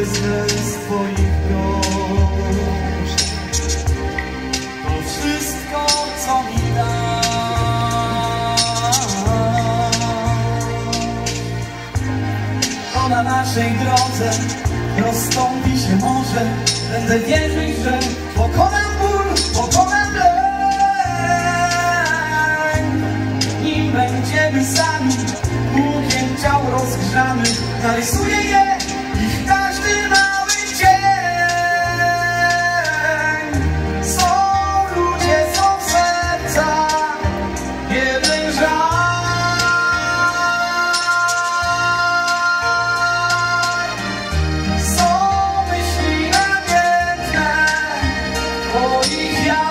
z twoich róż. To wszystko, co mi dasz, to na naszej drodze rozstąpi się morze. Będę wierzyć, że pokonam ból, pokonam lęk. Nim będziemy sami, łukiem ciał rozgrzanych, narysuję je ich każdy mały dzień. Są ludzie, są serca, jeden żal. Są myśli namiętne twoich ja.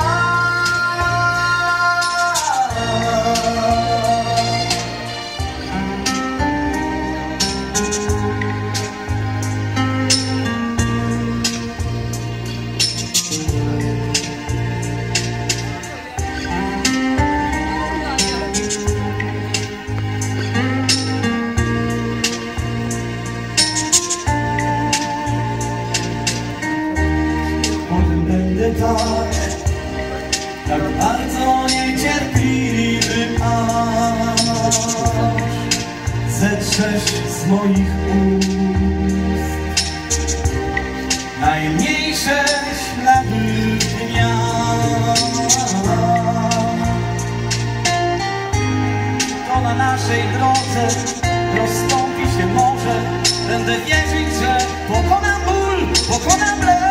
Tak bardzo niecierpliwy, aż zetrzesz z moich ust najmniejsze ślady dnia. To na naszej drodze rozstąpi się morze. Będę wierzyć, że pokonam ból, pokonam lęk.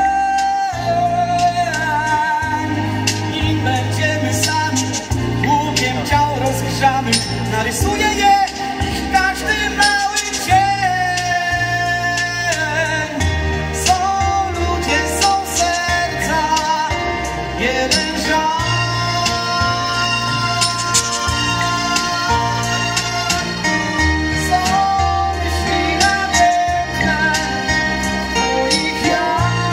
Będziemy sami, łukiem ciał rozgrzanych, narysuję je ich każdy mały dzień. Są ludzie, są serca, jeden żal. Są myśli namiętne twoich ja.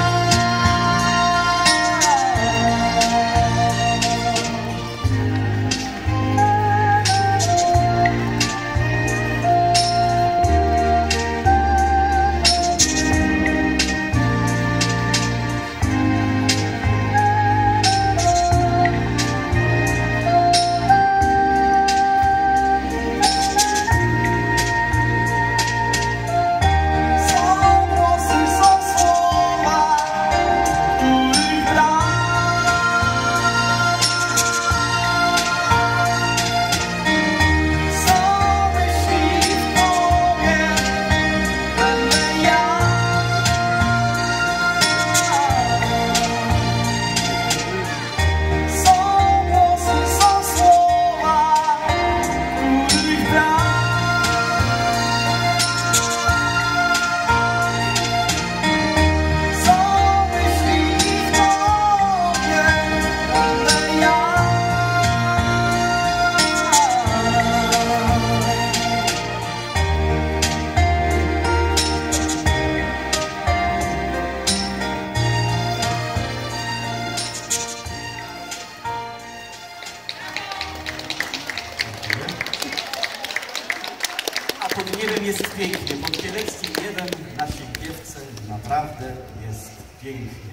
Pod niebem jest pięknie, pod kieleckim niebem na śpiewce naprawdę jest pięknie.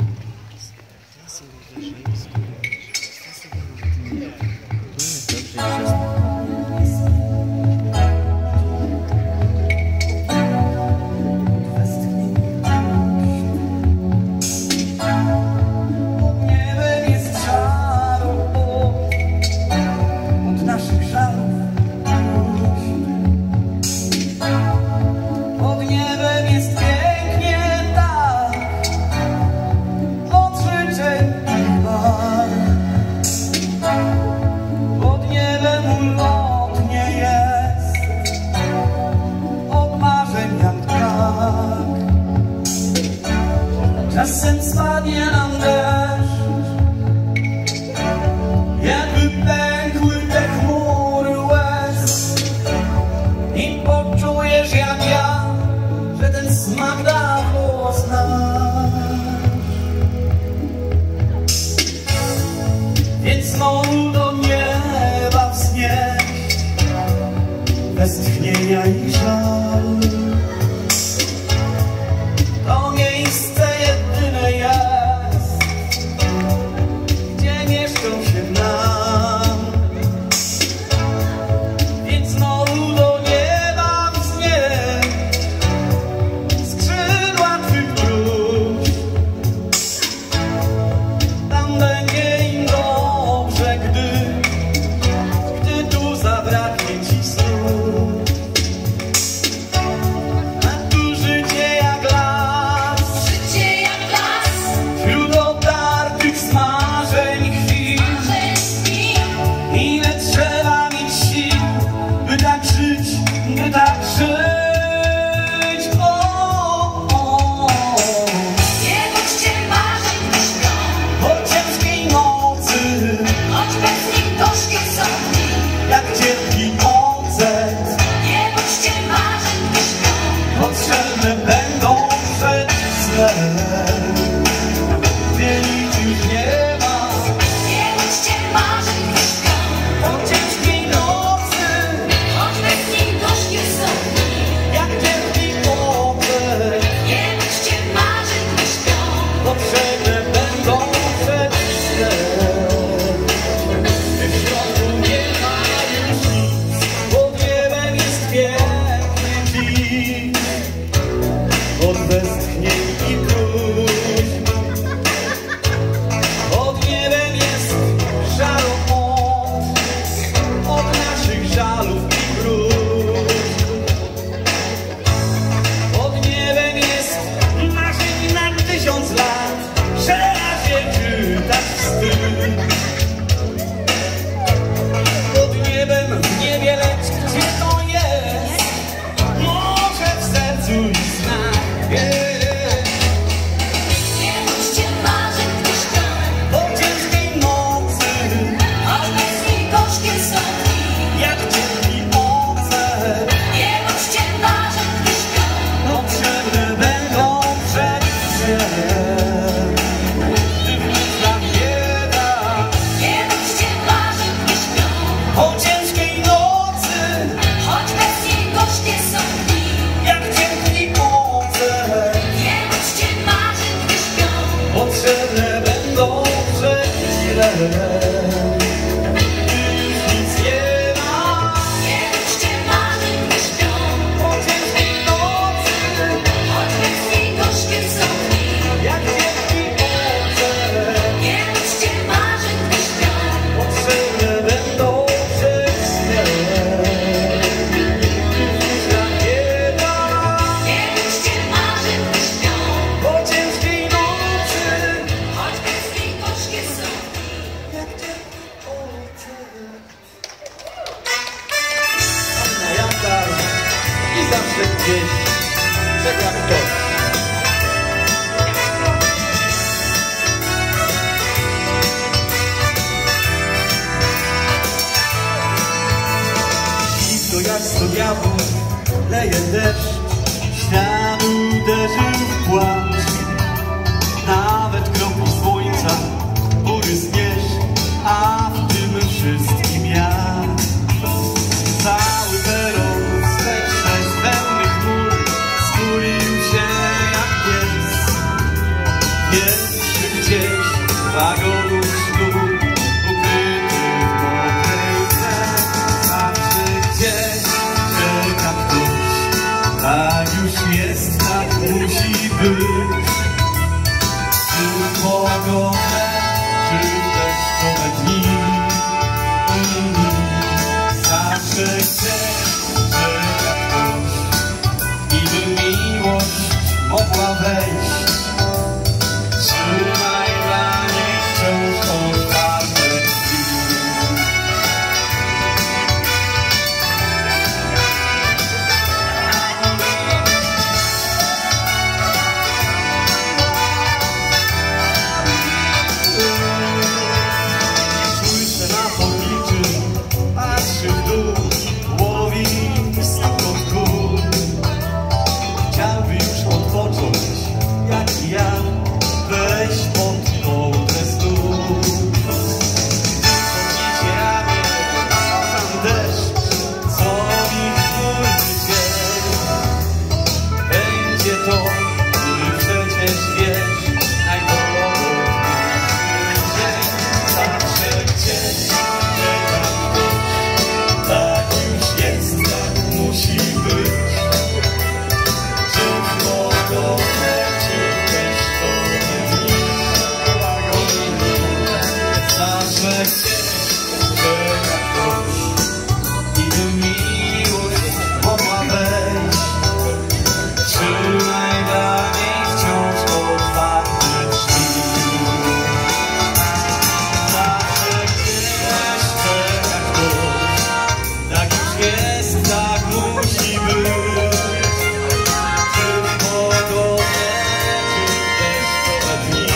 Czasem spadnie nam deszcz, jakby pękły te chmury łez, i poczujesz jak ja, że ten smak dawno znasz. Więc znowu do nieba wznieść westchnienia i żal. I zawsze gdzieś czeka ktoś. Zimno jak sto diabłów, leje deszcz, świat uderzył w płacz. Nawet kropli słońca, bury zmierzch, a w tym wszystkim ja. Cały peron z pełnych chmur skulił się jak pies. Jeszcze gdzieś wagonów sznur ukryty w mokrej tle. Zawsze gdzieś czeka ktoś, tak już jest, tak musi być. Czy pogodne, czy deszczowe dni, zawsze gdzieś czeka ktoś, i by miłość mogła wejść. Trzymaj dla niej wciąż otwarte drzwi. Słyszę na podliczy, patrzy w dół, łowi stamtąd kół. Chciałby już odpocząć, jak i ja, wejść pod kołdrę stóp. Podniesie ramię, a tam deszcz, co ich chmurny dzień. Będzie to, który przecież wiesz, najbolotniejszy dzień. Zawsze gdzieś czeka ktoś, tak już jest, tak musi być. Czy pogodne, czy deszczowe dni, zawsze gdzieś czeka ktoś, i by miłość mogła wejść. Trzymaj dla niej wciąż otwarte drzwi. Zawsze gdzieś czeka ktoś, tak już jest, tak musi być. Czy pogodne, czy deszczowe dni,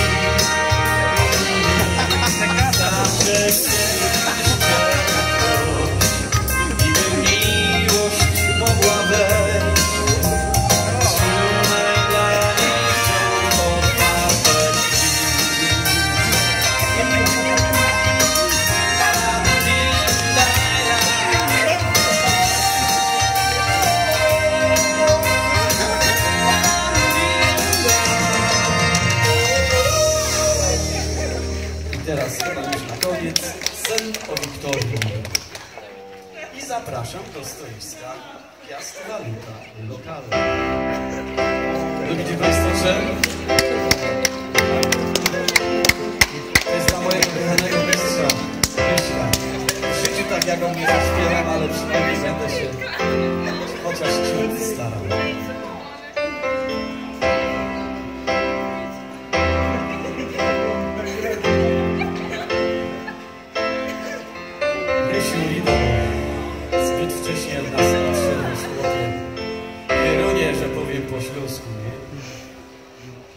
zawsze gdzieś czeka ktoś, i by miłość mogła wejść. Trzymaj dla niej wciąż otwarte drzwi. I teraz chyba już na koniec sen o Wiktorii. I zapraszam do stoiska Piast Waluta lokalna. Lubicie Państwo, że to jest dla mojego kochanego mistrza Ryśka. W życiu tak jak on nie zaśpiewam, ale przynajmniej będę się chociaż ciut starał. Rysiu idę, zbyt wcześnie od nas odszedłeś chłopie. Kierunie, że powiem po śląsku, nie?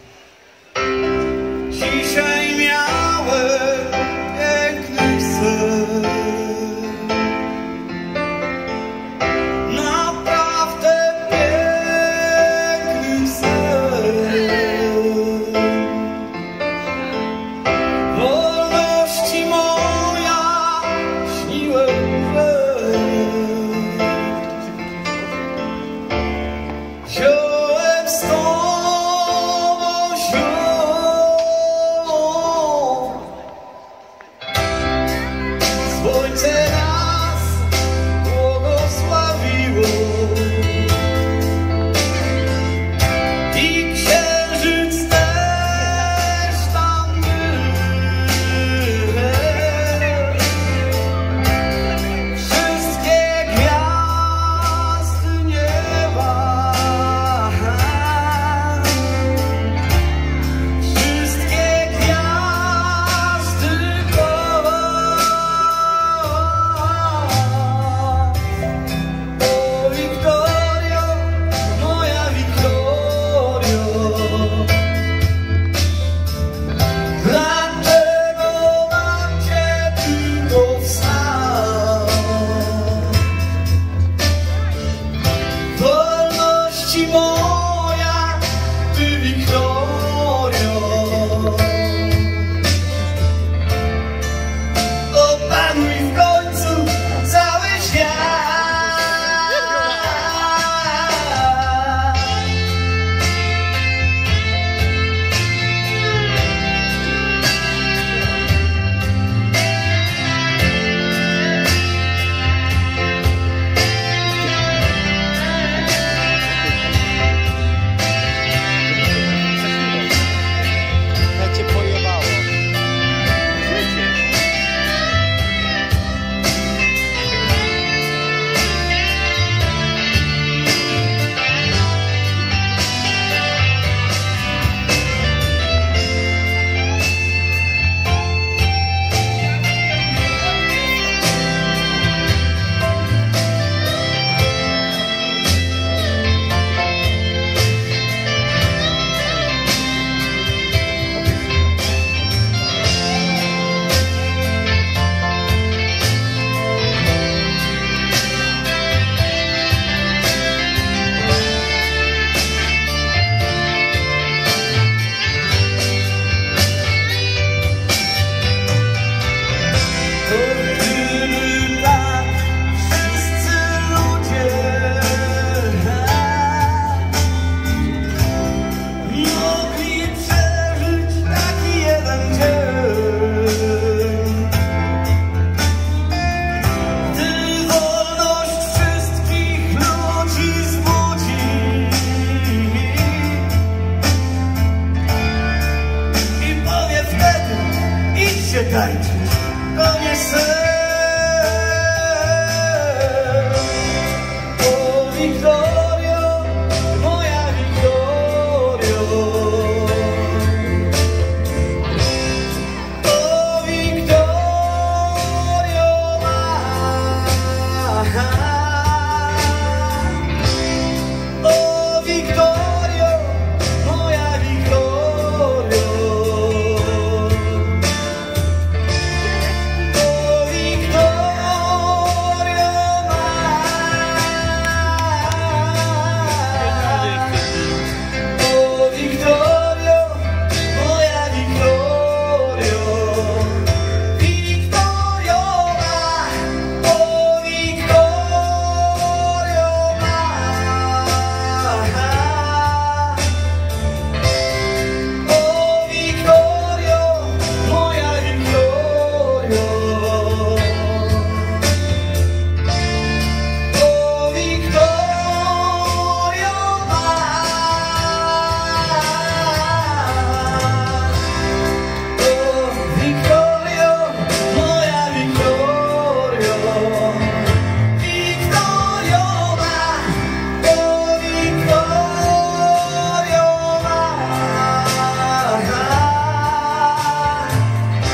Czekajcie, to nie sen. O Wiktorio, moja Wiktorio. O Wiktorio ma. O Wiktorio, moja Wiktorio.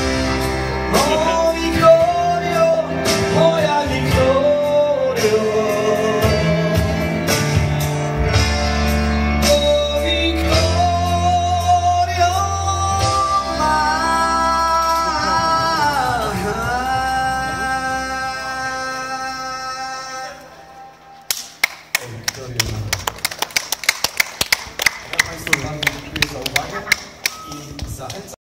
Oh